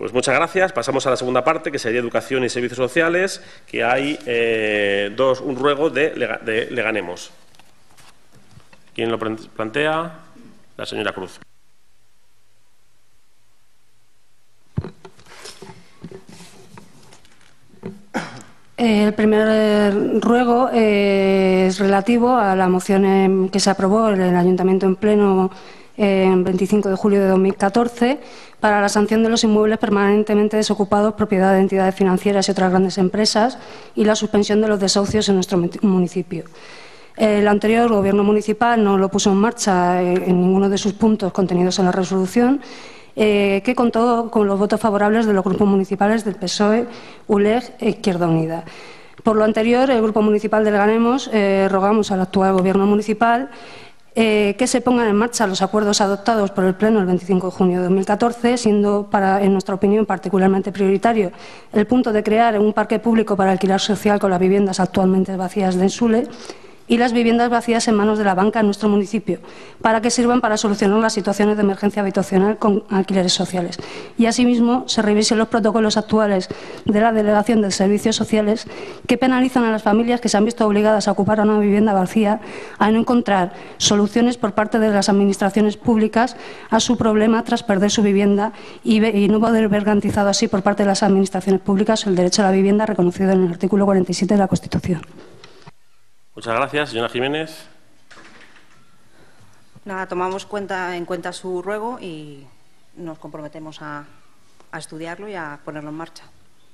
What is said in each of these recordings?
Pues muchas gracias. Pasamos a la segunda parte, que sería Educación y Servicios Sociales, que hay un ruego de Leganemos. ¿Quién lo plantea? La señora Cruz. El primer ruego es relativo a la moción que se aprobó en el Ayuntamiento en pleno el 25 de julio de 2014 para la sanción de los inmuebles permanentemente desocupados, propiedad de entidades financieras y otras grandes empresas, y la suspensión de los desahucios en nuestro municipio. El anterior Gobierno municipal no lo puso en marcha en ninguno de sus puntos contenidos en la resolución, que contó con los votos favorables de los grupos municipales del PSOE, ULEG e Izquierda Unida. Por lo anterior, el Grupo Municipal de Leganemos rogamos al actual Gobierno municipal que se pongan en marcha los acuerdos adoptados por el Pleno el 25 de junio de 2014, siendo, en nuestra opinión, particularmente prioritario el punto de crear un parque público para alquiler social con las viviendas actualmente vacías de Ensule y las viviendas vacías en manos de la banca en nuestro municipio, para que sirvan para solucionar las situaciones de emergencia habitacional con alquileres sociales. Y, asimismo, se revisen los protocolos actuales de la Delegación de Servicios Sociales que penalizan a las familias que se han visto obligadas a ocupar una vivienda vacía a no encontrar soluciones por parte de las administraciones públicas a su problema tras perder su vivienda y no poder ver garantizado así por parte de las administraciones públicas el derecho a la vivienda reconocido en el artículo 47 de la Constitución. Muchas gracias. Señora Jiménez. Nada, tomamos en cuenta su ruego y nos comprometemos a estudiarlo y a ponerlo en marcha.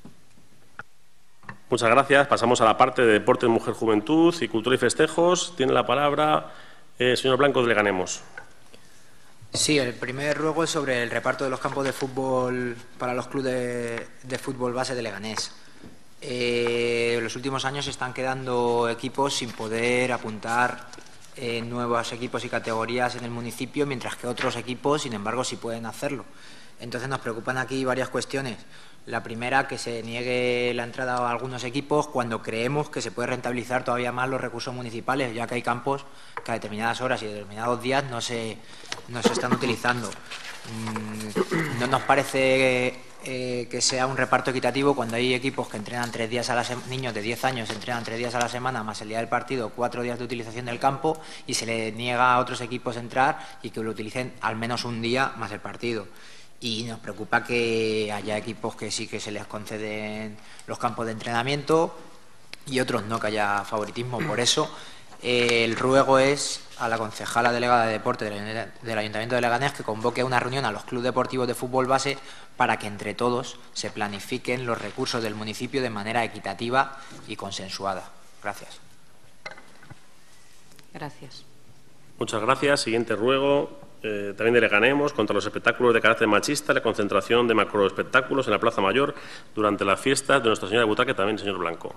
Muchas gracias. Pasamos a la parte de Deportes, Mujer, Juventud y Cultura y Festejos. Tiene la palabra el señor Blanco de Leganemos. Sí, el primer ruego es sobre el reparto de los campos de fútbol para los clubes de fútbol base de Leganés. En los últimos años se están quedando equipos sin poder apuntar nuevos equipos y categorías en el municipio, mientras que otros equipos, sin embargo, sí pueden hacerlo. Entonces nos preocupan aquí varias cuestiones. La primera, que se niegue la entrada a algunos equipos cuando creemos que se puede rentabilizar todavía más los recursos municipales, ya que hay campos que a determinadas horas y determinados días no se están utilizando. No nos parece que sea un reparto equitativo cuando hay equipos que entrenan 3 días a la semana, niños de 10 años entrenan 3 días a la semana más el día del partido, 4 días de utilización del campo, y se le niega a otros equipos entrar y que lo utilicen al menos un día más el partido. Y nos preocupa que haya equipos que sí que se les conceden los campos de entrenamiento y otros no, que haya favoritismo. Por eso el ruego es a la concejala delegada de deporte del Ayuntamiento de Leganés que convoque una reunión a los clubes deportivos de fútbol base para que entre todos se planifiquen los recursos del municipio de manera equitativa y consensuada. Gracias. Gracias. Muchas gracias. Siguiente ruego, también de Leganemos, contra los espectáculos de carácter machista, la concentración de macroespectáculos en la Plaza Mayor durante las fiestas de Nuestra Señora de Butaque, también el señor Blanco.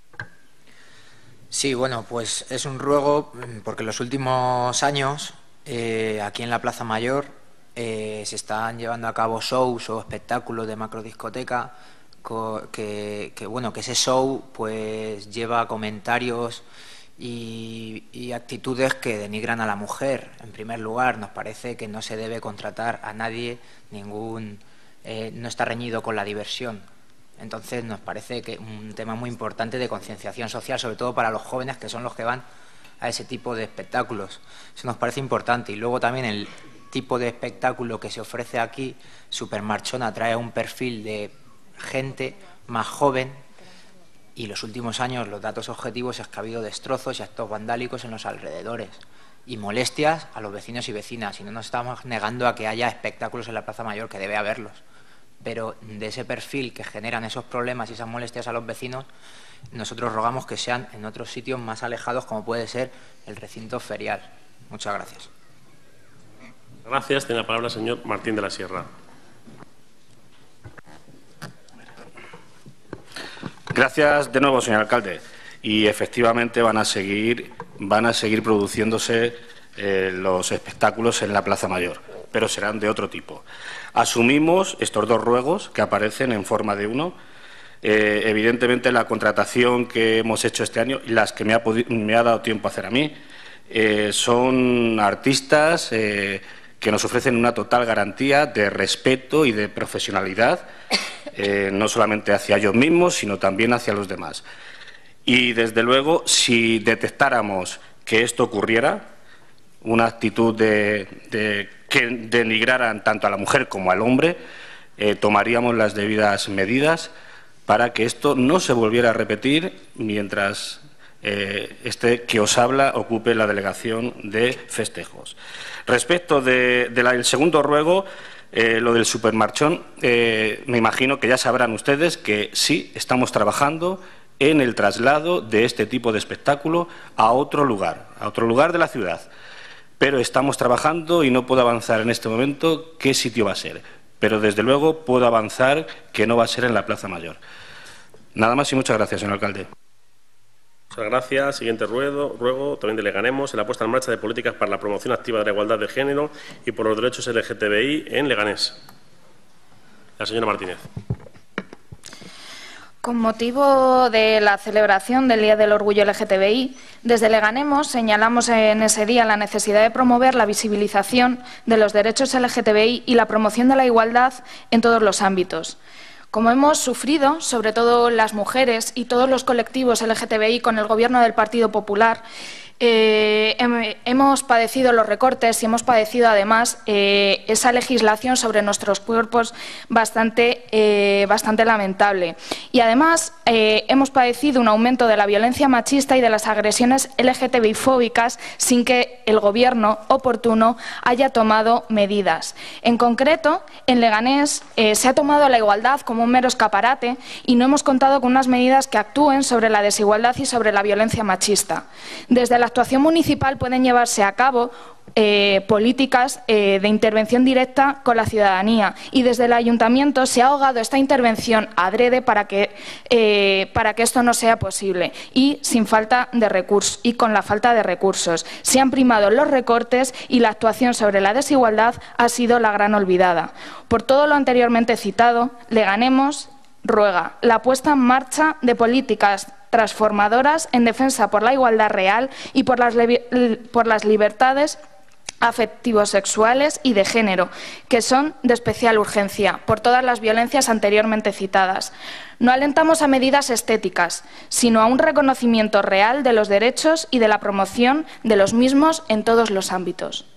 Sí, bueno, pues es un ruego porque en los últimos años aquí en la Plaza Mayor se están llevando a cabo shows o espectáculos de macrodiscoteca que ese show pues lleva comentarios y actitudes que denigran a la mujer. En primer lugar, nos parece que no se debe contratar a nadie, no está reñido con la diversión. Entonces nos parece que un tema muy importante de concienciación social, sobre todo para los jóvenes, que son los que van a ese tipo de espectáculos. Eso nos parece importante. Y luego también el tipo de espectáculo que se ofrece aquí, Supermarchona, trae un perfil de gente más joven, y los últimos años los datos objetivos es que ha habido destrozos y actos vandálicos en los alrededores y molestias a los vecinos y vecinas. Y no nos estamos negando a que haya espectáculos en la Plaza Mayor, que debe haberlos. Pero de ese perfil que generan esos problemas y esas molestias a los vecinos, nosotros rogamos que sean en otros sitios más alejados, como puede ser el recinto ferial. Muchas gracias. Gracias. Tiene la palabra el señor Martín de la Sierra. Gracias de nuevo, señor alcalde. Y efectivamente van a seguir produciéndose los espectáculos en la Plaza Mayor, pero serán de otro tipo. Asumimos estos dos ruegos que aparecen en forma de uno. Evidentemente, la contratación que hemos hecho este año y las que me ha dado tiempo a hacer a mí son artistas que que nos ofrecen una total garantía de respeto y de profesionalidad, no solamente hacia ellos mismos, sino también hacia los demás. Y, desde luego, si detectáramos que esto ocurriera, una actitud que denigraran tanto a la mujer como al hombre, tomaríamos las debidas medidas para que esto no se volviera a repetir mientras este que os habla ocupe la delegación de festejos. Respecto del segundo ruego, lo del supermarchón, me imagino que ya sabrán ustedes que sí estamos trabajando en el traslado de este tipo de espectáculo a otro lugar de la ciudad. Pero estamos trabajando y no puedo avanzar en este momento qué sitio va a ser. Pero, desde luego, puedo avanzar que no va a ser en la Plaza Mayor. Nada más y muchas gracias, señor alcalde. Muchas gracias. Siguiente ruego, también de Leganemos, en la puesta en marcha de políticas para la promoción activa de la igualdad de género y por los derechos LGTBI en Leganés. La señora Martínez. Con motivo de la celebración del Día del Orgullo LGTBI, desde Leganemos señalamos en ese día la necesidad de promover la visibilización de los derechos LGTBI y la promoción de la igualdad en todos los ámbitos. Como hemos sufrido, sobre todo las mujeres y todos los colectivos LGTBI con el Gobierno del Partido Popular, hemos padecido los recortes y hemos padecido además esa legislación sobre nuestros cuerpos bastante lamentable. Y además hemos padecido un aumento de la violencia machista y de las agresiones LGTBI-fóbicas sin que el Gobierno oportuno haya tomado medidas. En concreto, en Leganés se ha tomado la igualdad como un mero escaparate y no hemos contado con unas medidas que actúen sobre la desigualdad y sobre la violencia machista. Desde la actuación municipal pueden llevarse a cabo políticas de intervención directa con la ciudadanía y desde el ayuntamiento se ha ahogado esta intervención adrede para que esto no sea posible y sin falta de recursos y con la falta de recursos. Se han primado los recortes y la actuación sobre la desigualdad ha sido la gran olvidada. Por todo lo anteriormente citado, Leganemos ruega la puesta en marcha de políticas transformadoras en defensa por la igualdad real y por las libertades afectivo-sexuales y de género, que son de especial urgencia por todas las violencias anteriormente citadas. No alentamos a medidas estéticas, sino a un reconocimiento real de los derechos y de la promoción de los mismos en todos los ámbitos.